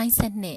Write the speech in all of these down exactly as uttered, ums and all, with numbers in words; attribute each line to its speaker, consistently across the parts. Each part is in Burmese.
Speaker 1: ပိုင်းဆက်နှစ်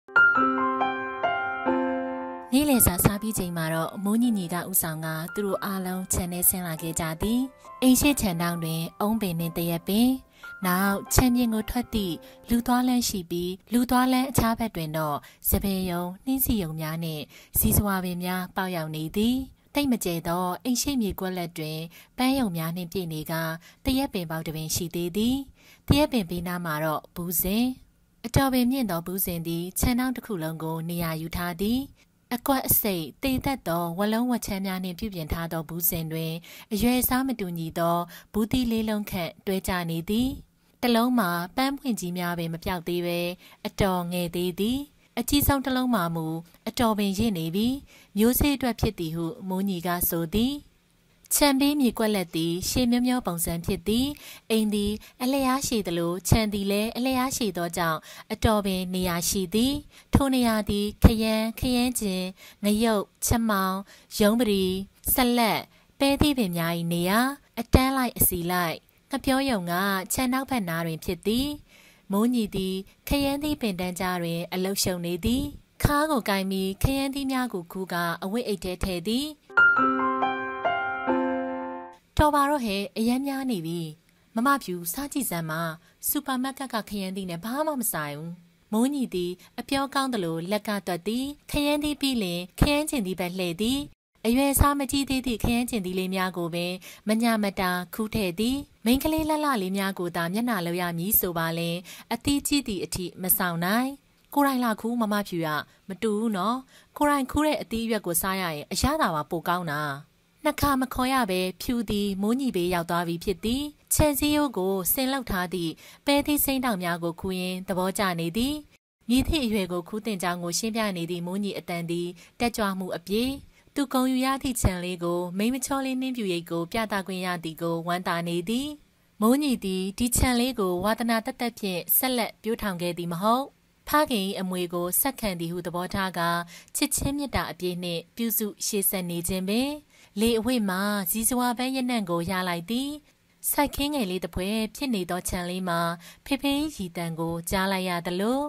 Speaker 1: နေ့လည်စာစားပြီးချိန်မှာတော့မိုးညီညီကဥဆောင်ကသူတို့အားလုံးခြံထဲဆင်းလာခဲ့ကြသည်အိမ်ရှိခြံတောင်တွင်အုံးပင်နှင့်တရက်ပင်နောက်ခြံပြင်ကိုထွက်သည့်လူသွားလမ်းရှိပြီးလူသွားလမ်းအခြားဘက်တွင်တော့စပယ်ယုံနှင်းစီယုံများနှင့်စီစွာပင်များပေါက်ရောက်နေသည်တိတ်မကျဲသောအိမ်ရှိမြေကွက်လက်တွင်ပန်းယုံများနှင့်ပြည့်နေကတရက်ပင်ပေါက်တစ်ပင်ရှိသေးသည်တရက်ပင်ဘေးနားမှာတော့ဘူးစင်အတော်ပင်မြင့်သောဘူးစင်သည်ခြံတောင်တစ်ခုလုံးကိုနေရာယူထားသည်အကွက်အစိတ်တေသက်သောဝလုံးဝချမ်းများနှင့်ပြုပြင်ထားသောဘူးစင်တွင်အရွယ်အစားမတူညီသောဘူးသီးလေးလုံးခန့်တွဲကြနေသည်တလုံးမှာပန်းပွင့်ကြီးများပင်မပြောက်သေးပဲအတော်ငယ်သေးသည်အကြီးဆုံးတစ်လုံးမှာမူအတော်ပင်ရင့်နေပြီးမျိုးစေ့အတွက်ဖြစ်သည်ဟုမိုးညီကဆိုသည်ခြံပေးမြေကွက်လက်သည်ရှေးမျောမျောပုံစံဖြစ်သည်အိမ်သည်အလျားရှိသလိုခြံသည်လည်းအလျားရှိသောကြောင့်အတော်ပင်နေရာရှိသည်ထိုနေရာသည်ခရမ်းခရမ်းကျင်ငရုတ်ချက်မောင်ရုံးပရီဆက်လက်ပဲသီးပင်များ၏နေရာအတန်းလိုက်အစီလိုက်ငပြောယုံကခြံနောက်ဘက်နားတွင်ဖြစ်သည်မိုးညီသည်ခရမ်းသီးပင်တန်းကြားတွင်အလုရှုံနေသည်ခါးကိုကိုင်းပြီးခရမ်းသီးများကိုခူးကအဝတ်အိတ်ထဲထည့်သည်တော်ပါတော့ဟဲ့အရမ်းများနေပြီမမဖြူစားကြည့်စမ်းမှာစူပါမားကတ်ကခရမ်းသီးနဲ့ဘာမှမဆိုင်ဘူးမိုးညီသည်အပြောကောင်းသလိုလက်ကတွက်သည်ခရမ်းသီးပြီးလင်ခရမ်းကျင်သီးပဲလှည့်သည်အရွယ်စားမကြီးသေးသည့်ခရမ်းကျင်သီးလေးများကိုပင်မညမတာခူးထည့်သည်မိန်းကလေးလှလှလေးများကိုသာမျက်နှာလောက်ရမည်ဆိုပါလင်အသီးကြီးသည့်အထိမဆောင်နိုင်ကိုရိုင်းလာခူးမမဖြူရမတူဘူးနော်ကိုရိုင်းခူးတဲ့အသီးရွက်ကိုစားရရင်အရသာပါပိုကောင်းတာနှစ်ခါမခေါ်ရပဲဖြူသည်မိုးညီဘေးရောက်သွားပြီဖြစ်သည်ခြံစည်းရိုးကိုဆင်လောက်ထားသည့်ပဲသီးစိမ်းတောင်များကိုခူးရင်းသဘောကျနေသည်မြည်သည့်အရွယ်ကိုခူးတင်ကြောင်းကိုရှင်းပြနေသည့်မိုးညီအတန်သည်တက်ကြွမှုအပြည့်သူကုံယူရသည့်ခြံလေးကိုမိမချောလေးနှင်းပြူရိပ်ကိုပြသခွင့်ရသည်ကိုဝမ်းသာနေသည်မိုးညီသည်ဒီခြံလေးကိုဝါသနာတက်တက်ဖြင့်ဆက်လက်ပြိုးထောင်ခဲ့သည်မဟုတ်ဖခင်၏အမွေကိုဆက်ခံသည်ဟုသဘောထားကချစ်ချင်းမြတ်တာအပြည့်နှင့်ပြုစုရှေ့ဆက်နေခြင်းပင်လေအဝိမှာဇီးစွာပန်းရနံ့ကိုရလိုက်သည်စိုက်ခင်းငယ်လေးတစ်ဖွဲဖြစ်နေသောခြံလေးမှာဖေဖေးရီတန်ကိုကြားလိုက်ရသလို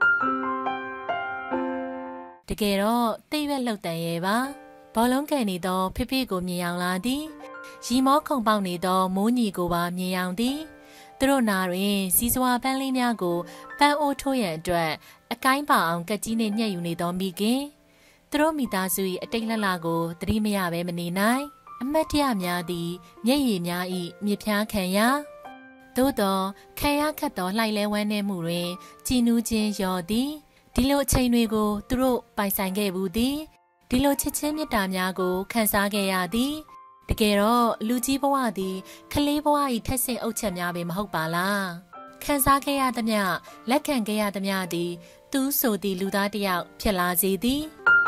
Speaker 1: တကယ်တော့တိတ်ရွက်လှုပ်တန်ရဲ့ပါဘောလုံးကန်နေသောဖေဖေးကိုမြင်အောင်လာသည်ရီမောခုံပေါက်နေသောမိုးညီကိုပါမြင်အောင်သည်သူတို့နာတွင်ဇီးစွာပန်းလေးများကိုပန်းအိုးထိုးရန်အတွက်အကိုင်းပါအောင်ကက်ကြီးနှင့်ညှက်ယူနေသောမိခင်သူတို့မိသားစု၏အတိတ်လှလှကိုသတိမရဘဲမနေနိုင်အမတ်တရများသည်မျက်ရည်များ၏မြစ်ဖျားခံရသို့သောခံရခတ်သောလှိုက်လဲဝမ်းနှဲမှုတွင်ကြည်နူးခြင်းရော်သည်ဒီလိုအချိန်တွေကိုသူတို့ပိုင်ဆိုင်ခဲ့ဘူးသည်ဒီလိုချစ်ချင်းမြတ်တာများကိုခံစားခဲ့ရသည်တကယ်တော့လူကြီးဘဝသည်ခလေးဘဝ၏ထက်ဆင့်အုပ်ချက်များပင်မဟုတ်ပါလားခံစားခဲ့ရသမျှလက်ခံခဲ့ရသမျှသည်သူဆိုသည့်လူသားတစ်ယောက်ဖြစ်လာစေသည်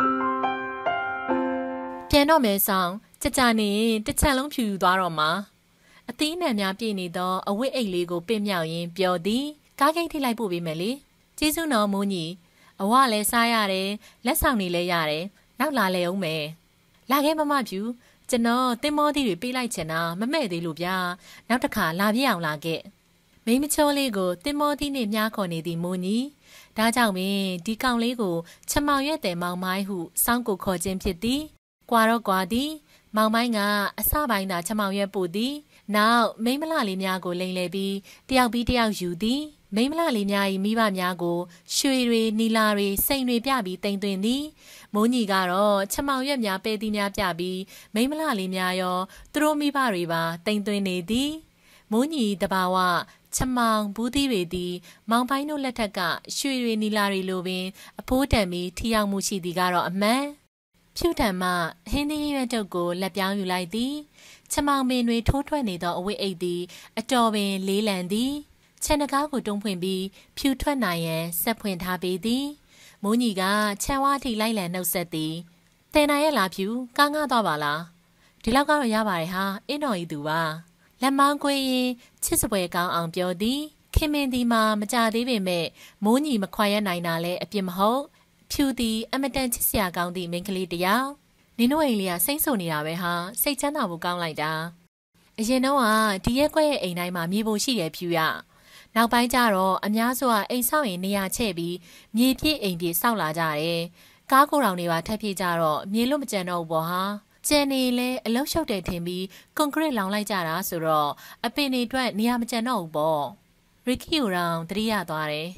Speaker 1: ပြန်တော့မယ်ဆောင်ကြကြနေတစ်ချက်လုံးဖြူယူသွားတော့မှာအသီးအနှံများပြည့်နေသောအဝတ်အိတ်လေးကိုပင့်မြောက်ရင်းပြောသည်ကားဂိတ်ထိလိုက်ပို့ပေးမယ်လေကျေးဇူးတော်မိုးညီအဝလည်းစားရတယ်လက်ဆောင်တွေလည်းရတယ်နောက်လာလေအောင်မယ်လာခဲ့မမဖြူကျွန်တော်တင်မောသီးတွေပေးလိုက်ချင်တာမမဲ့သေးလို့ဗျာနောက်တစ်ခါလာပြည့်အောင်လာခဲ့မိမချောလေးကိုတင်မောသီးနဲ့မြားခေါ်နေသည်မိုးညီဒါကြောင့်ပင်ဒီကောင်လေးကိုချမောင်ရဲ့တဲ့မောင်မိုင်းဟုစောင်းကိုခေါ်ခြင်းဖြစ်သည်ကွာတော့ကွာသည်မောင်မိုင်းကအစပိုင်းသာချမောင်ရဲ့ပို့သည်နောက်မိမလလေးများကိုလိမ်လည်ပြီးတယောက်ပြီးတယောက်ယူသည်မိမလလေးများ၏မိဘများကိုရွှေတွေနီလာတွေစိန်တွေပြပြီးတိမ်သွင်းသည်မိုးညီကတော့ချမောင်ရွက်များပဲသီးများပြပြီးမိမလလေးများရောသူတို့မိဘတွေပါတိမ်သွင်းနေသည်မိုးညီတဘာဝချမောင်ဘူးသီးတွေသည်မောင်ပိုင်းတို့လက်ထက်ကရွှေတွေနီလာတွေလိုပင်အဖိုးတန်ပြီးထီရောက်မှုရှိသည်ကတော့အမှန်ဖြူတံမှဟင်းသီးရွက်တုပ်ကိုလက်ပြောင်းယူလိုက်သည်ချမောင်ပင်တွေထိုးထွက်နေသောအဝတ်အိတ်သည်အတော်ပင်လေးလံသည်ခြံတကားကိုတွန်းဖွင့်ပြီးဖြူထွက်နိုင်ရန်ဆက်ဖွင့်ထားပေးသည်မိုးညီကခြံဝါးထိလိုက်လံနှုတ်ဆက်သည်တင်နိုင်ရဲ့လားဖြူကားငှသွားပါလားဒီလောက်ကတော့ရပါတယ်ဟာအင်းတော်ဤသူပါလက်မောင်းကွေးရင်ချစ်စပွဲကောင်းအောင်ပြောသည်ခင်မင်းဒီမှာမကြသေးပေမဲ့မိုးညီမခွာရနိုင်တာလဲအပြစ်မဟုတ်ဖြူသည်အမတန်ချစ်စရာကောင်းသည့်မိန်းကလေးတစ်ယောက်နင်တို့အိမ်လေးကစိမ့်ဆုံနေတာပဲဟာစိတ်ချမ်းသာဖို့ကောင်းလိုက်တာအရင်တော့ကဒီရက်ကွက်ရဲ့အိမ်တိုင်းမှာမြေပုံရှိတယ်ဖြူရနောက်ပိုင်းကျတော့အများစုကအိမ်ဆောက်ရင်နေရာချဲ့ပြီးမြေပြည့်အိမ်ပြည့်ဆောက်လာကြတယ်ကားကိုယ်တော်တွေပါထပ်ပြကြတော့မြေလွတ်မကျန်တော့ဘူးပေါ့ဟာကျန်နေလဲအလုံးရှုပ်တယ်ထင်ပြီးကွန်ကရစ်လောင်လိုက်ကြတာဆိုတော့အပင်တွေအတွက်နေရာမကျန်တော့ဘူးပေါ့ရီကီယိုရောင်တတိယသွားတယ်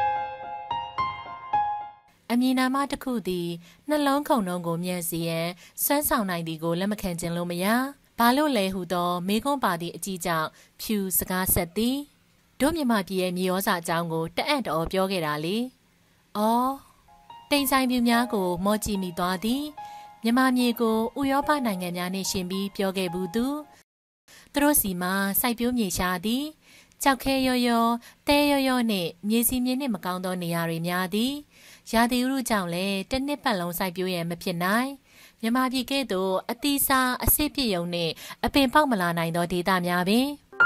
Speaker 1: အမည်နာမတစ်ခုသည်နှလုံးခုန်လုံးကိုမြင်စီရန်စွမ်းဆောင်နိုင်သည်ကိုလက်မခံခြင်းလို့မရဘာလို့လဲဟုသောမေကွန်းပါသည့်အကြီးကြောင့်ဖြူစကားဆက်သည်တို့မြမပြည်ရဲ့မြေဩဇာအကြောင်းကိုတအံ့တော်ပြောခဲ့တာလေ။အော်တိမ်ဆိုင်ပြူများကိုမော်ကြည့်မိသွားသည်မြမမြေကိုဥရောပနိုင်ငံများနှင့်ရှင်ပြီးပြောခဲ့ဘူးသူသူတို့စီမှာစိုက်ပျိုးမြေရှားသည်ကြောက်ခဲရော်ရော်တဲရော်ရော်နှင့်မြေစီမြေနှင့်မကောင်းသောနေရာတွေများသည်ရာသီဥတုကြောင့်လည်းတစ်နှစ်ပတ်လုံးစိုက်ပျိုးရန်မဖြစ်နိုင်မြမပြည်ကဲ့သို့အသီးစားအစစ်ပြည့်ုံနှင့်အပင်ပေါက်မလာနိုင်သောဒေသများပင်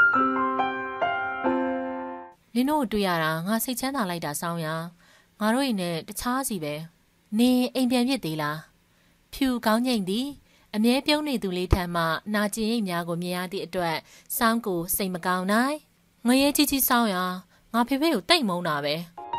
Speaker 1: နင်တို့တွေ့ရတာငါစိတ်ချမ်းသာလိုက်တာဆောင်းရငါတို့အိမ်နဲ့တခြားစီပဲနင်အိမ်ပြန်ဖြစ်သေးလားဖြူကောင်းငိမ့်သည်အမြဲပြုံးနေသူလေးထံမှနာကျင်ရိပ်များကိုမြင်ရသည့်အတွက်စောင်းကိုစိတ်မကောင်းနိုင်ငရဲကြီးကြီးဆောင်းရငါဖေဖေကိုတိတ်မုန်းတာပဲ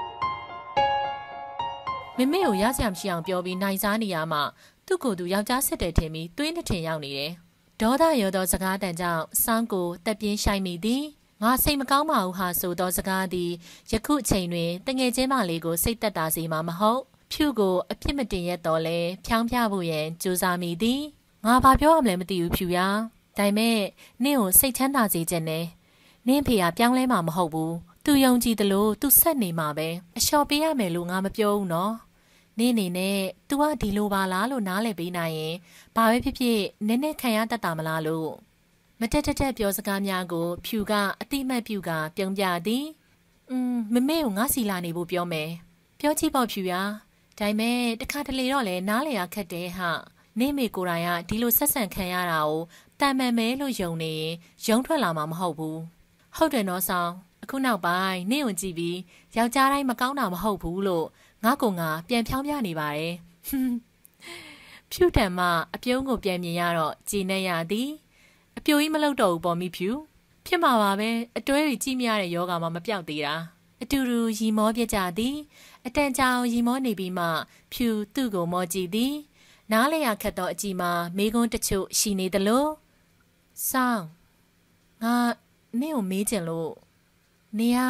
Speaker 1: မမေကိုရစရာမရှိအောင်ပြောပြီးနိုင်စားနေရမှသူ့ကိုယ်သူယောက်ျားစစ်တယ်ထင်ပြီးသွေးနှစ်ထင်ရောက်နေတယ်ဒေါသရောသောစကားတန်ကြောင့်စောင်းကိုတက်ပြင်းရှိုက်မိသည်ငါစိတ်မကောင်းပါဘူးဟာဆိုသောစကားသည်ယခုအချိန်တွင်တငယ်ချင်းမလေးကိုစိတ်သက်သာစေမှာမဟုတ်ဖြူကိုအပြစ်မတင်ရတော့လဲဖြောင်းပြဖို့ရန်ကြိုးစားမိသည်ငါဘာပြောရမလဲမသိဘူးဖြူရဒါပေမဲ့နင့်ကိုစိတ်ချမ်းသာစေခြင်းနဲ့နင့်ဖေကပြောင်းလဲမှာမဟုတ်ဘူးသူယုံကြည်သလိုသူဆက်နေမှာပဲအလျှော်ပေးရမယ်လို့ငါမပြောဘူးနော်နင့်အနေနဲ့ तू ကဒီလိုပါလားလို့နားလည်ပေးနိုင်ရင်ဘာပဲဖြစ်ဖြစ်နည်းနည်းခံရတတ်တာမလားလို့မတက်တက်တက်ပြောစကားများကိုဖြူကအတိမတ်ပြူကပြုံးပြသည်อืมမမေကိုငါစီလာနေဖို့ပြောမယ်ပြောကြည့်ပေါ့ဖြူရဒါပေမဲ့တခါတလေတော့လဲနားလေရခက်တယ်ဟာနေမေကိုယ်တိုင်ကဒီလိုဆက်ဆံခံရတာကိုတာမန်မဲလို့ယုံနေရင်ယုံထွက်လာမှာမဟုတ်ဘူးဟုတ်တယ်နော်ဆောင်အခုနောက်ပိုင်းနေုံကြည့်ပြီးယောက်ျားတိုင်းမကောင်းတာမဟုတ်ဘူးလို့ငါကငါပြန်ဖြောင်းပြနေပါတယ်ဖြူတံမအပြုံးကိုပြန်မြင်ရတော့ကြည်နေရသည်အပြိုကြီးမလုပ်တော့ဘူးပေါ်မိဖြူဖြစ်မှာပါပဲအတွဲတွေကြည့်မရတဲ့ယောဂါမှမပြောက်သေးတာအတူတူရီမောပြကြသည်အတန်ကြောင်ရီမောနေပြီးမှဖြူသူ့ကိုမောကြည့်သည်နားလေရခက်သောအကြည့်မှာမေကွန်းတချို့ရှိနေသလိုဆောင်းငါနင့်ကိုမေးချင်လို့နေရ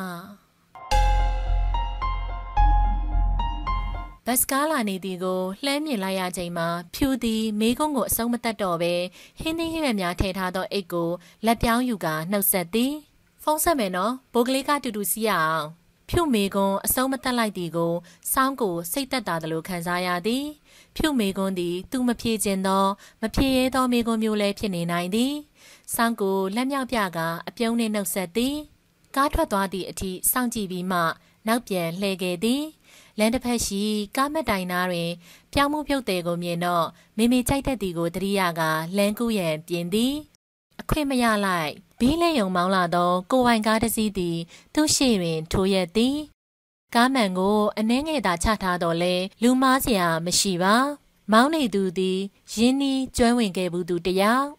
Speaker 1: ဘတ်စကားလာနေသည်ကိုလှမ်းမြင်လိုက်ရချိန်မှာဖြူသည်မေကွန်းကိုအဆုံးမတတ်တော့ပဲဟင်းသီးဟင်းရွက်များထည့်ထားသောအိတ်ကိုလက်ပြောင်းယူကာနှုတ်ဆက်သည်ဖုန်းဆက်မယ်နော်ဘိုးကလေးကတူတူစီးရအောင်ဖြူမေကွန်းအဆုံးမတတ်လိုက်သည်ကိုစောင်းကိုစိတ်သက်သာသလိုခံစားရသည်ဖြူမေကွန်းသည်သူမဖြေခြင်းသောမဖြေရဲသောမေကွန်းမျိုးလည်းဖြစ်နေနိုင်သည်စောင်းကိုလက်မြောက်ပြကအပြုံးနှင့်နှုတ်ဆက်သည်ကားထွက်သွားသည့်အထိစောင့်ကြည့်ပြီးမှနောက်ပြန်လှည့်ခဲ့သည်လမ်းတစ်ဖက်ရှိကားမက်တိုင်နာတွင်ပြောင်းမှုပြုတ်တယ်ကိုမြင်တော့မေမေကြိုက်တဲ့တီကိုတတိယကလမ်းကူးရန်ပြင်သည်အခွင့်မရလိုက်ဘေးလဲယုံမောင်းလာသောကိုဝိုင်ကားတစ်စီးသည်သူ့ရှေ့တွင်ထိုးရက်သည်ကားမှန်ကိုအနှဲငယ်သာချထားတော့လဲလူမားစရာမရှိပါမောင်းနေသူသည်ရင်းနှီးကျွမ်းဝင်ခဲ့ဘူးသူတယောက်